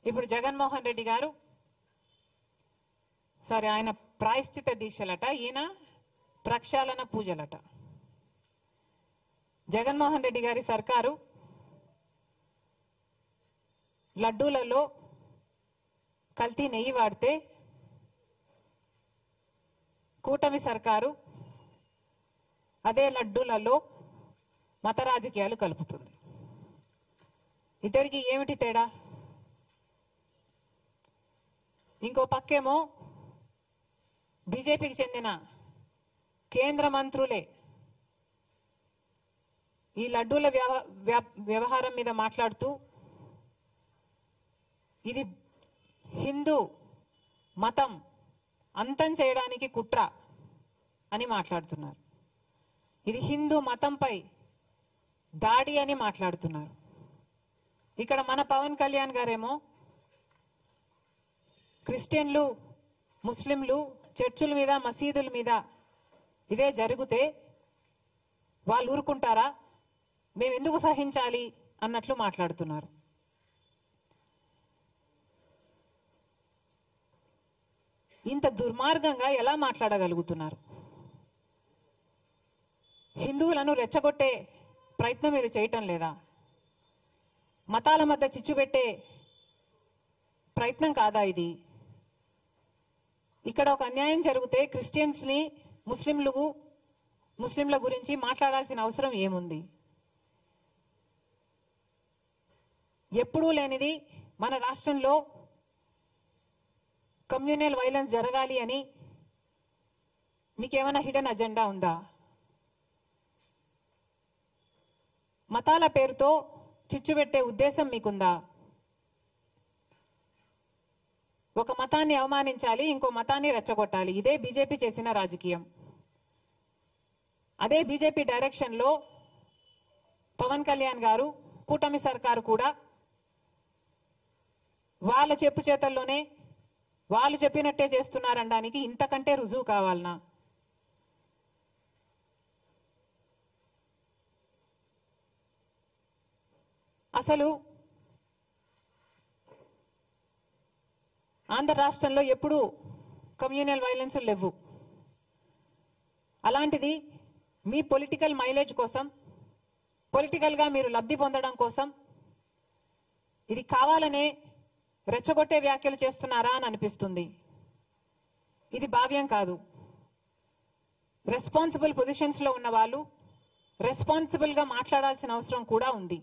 ఇప్పుడు జగన్మోహన్ రెడ్డి గారు ఆయన ప్రాయశ్చిత దీక్షలట, ఈయన ప్రక్షాళన పూజలట. జగన్మోహన్ రెడ్డి గారి సర్కారు లడ్డూలలో కల్తీ నెయ్యి వాడితే కూటమి సర్కారు అదే లడ్డూలలో మత రాజకీయాలు కలుపుతుంది. ఇద్దరికి ఏమిటి తేడా? ఇంకో పక్కేమో బీజేపీకి చెందిన కేంద్ర మంత్రులే ఈ లడ్డూల వ్యవహారం మీద మాట్లాడుతూ ఇది హిందూ మతం అంతం చేయడానికి కుట్ర అని మాట్లాడుతున్నారు. ఇది హిందూ మతంపై దాడి అని మాట్లాడుతున్నారు. ఇక్కడ మన పవన్ కళ్యాణ్ గారేమో క్రిస్టియన్లు, ముస్లింలు చర్చిల మీద, మసీదుల మీద ఇదే జరిగితే వాళ్ళు ఊరుకుంటారా, మేము ఎందుకు సహించాలి అన్నట్లు మాట్లాడుతున్నారు. ఇంత దుర్మార్గంగా ఎలా మాట్లాడగలుగుతున్నారు? హిందువులను రెచ్చగొట్టే ప్రయత్నం మీరు చేయటం లేదా? మతాల మధ్య చిచ్చు పెట్టే ప్రయత్నం కాదా ఇది? ఇక్కడ ఒక అన్యాయం జరిగితే క్రిస్టియన్స్ ని, ముస్లింల గురించి మాట్లాడాల్సిన అవసరం ఏముంది? ఎప్పుడూ లేనిది మన రాష్ట్రంలో కమ్యూనల్ వైలెన్స్ జరగాలి అని మీకేమైనా హిడెన్ అజెండా ఉందా? మతాల పేరుతో చిచ్చు పెట్టే ఉద్దేశం మీకుందా? ఒక మతాన్ని అవమానించాలి, ఇంకో మతాన్ని రెచ్చగొట్టాలి. ఇదే బీజేపీ చేసిన రాజకీయం. అదే బీజేపీ డైరెక్షన్ లో పవన్ కళ్యాణ్ గారు, కూటమి సర్కారు కూడా వాళ్ళ చెప్పు చేతల్లోనే వాళ్ళు చెప్పినట్టే చేస్తున్నారనడానికి ఇంతకంటే రుజువు కావాలనా? అసలు ఆంధ్ర రాష్ట్రంలో ఎప్పుడూ కమ్యూనల్ వైలెన్స్ లేవు. అలాంటిది మీ పొలిటికల్ మైలేజ్ కోసం, పొలిటికల్ గా మీరు లబ్ధి పొందడం కోసం ఇది కావాలనే రెచ్చగొట్టే వ్యాఖ్యలు చేస్తున్నారా అని అనిపిస్తుంది. ఇది భావ్యం కాదు. రెస్పాన్సిబుల్ పొజిషన్స్ లో ఉన్న వాళ్ళు రెస్పాన్సిబుల్ గా మాట్లాడాల్సిన అవసరం కూడా ఉంది.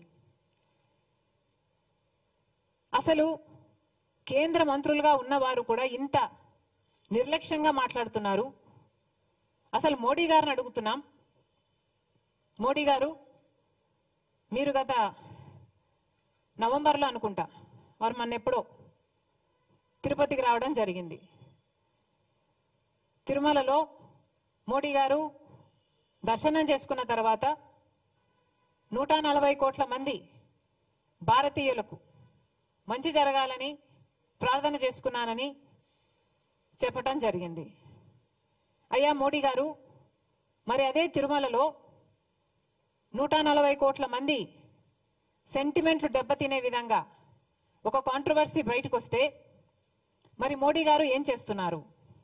అసలు కేంద్ర మంత్రులుగా ఉన్నవారు కూడా ఇంత నిర్లక్ష్యంగా మాట్లాడుతున్నారు. అసలు మోడీ గారిని అడుగుతున్నాం, మోడీ గారు మీరు గత నవంబర్లో అనుకుంటా వారు మొన్న ఎప్పుడో తిరుపతికి రావడం జరిగింది. తిరుమలలో మోడీ గారు దర్శనం చేసుకున్న తర్వాత 140 కోట్ల మంది భారతీయులకు మంచి జరగాలని ప్రార్థన చేసుకున్నానని చెప్పటం జరిగింది. అయ్యా మోడీ గారు, మరి అదే తిరుమలలో 140 కోట్ల మంది సెంటిమెంట్లు దెబ్బతినే విధంగా ఒక కాంట్రవర్సీ బయటకు వస్తే మరి మోడీ గారు ఏం చేస్తున్నారు?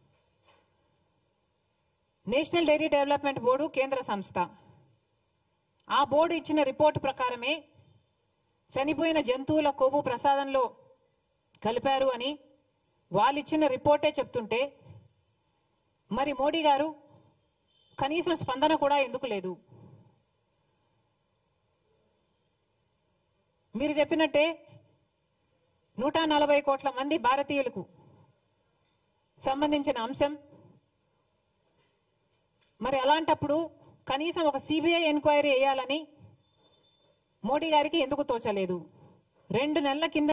నేషనల్ డైరీ డెవలప్మెంట్ బోర్డు కేంద్ర సంస్థ. ఆ బోర్డు ఇచ్చిన రిపోర్టు ప్రకారమే చనిపోయిన జంతువుల కొవ్వు ప్రసాదంలో కలిపారు అని వాళ్ళు ఇచ్చిన రిపోర్టే చెప్తుంటే మరి మోడీ గారు కనీసం స్పందన కూడా ఎందుకు లేదు? మీరు చెప్పినట్టే 140 కోట్ల మంది భారతీయులకు సంబంధించిన అంశం. మరి అలాంటప్పుడు కనీసం ఒక సిబిఐ ఎంక్వైరీ వేయాలని మోడీ గారికి ఎందుకు తోచలేదు? 2 నెలల కింద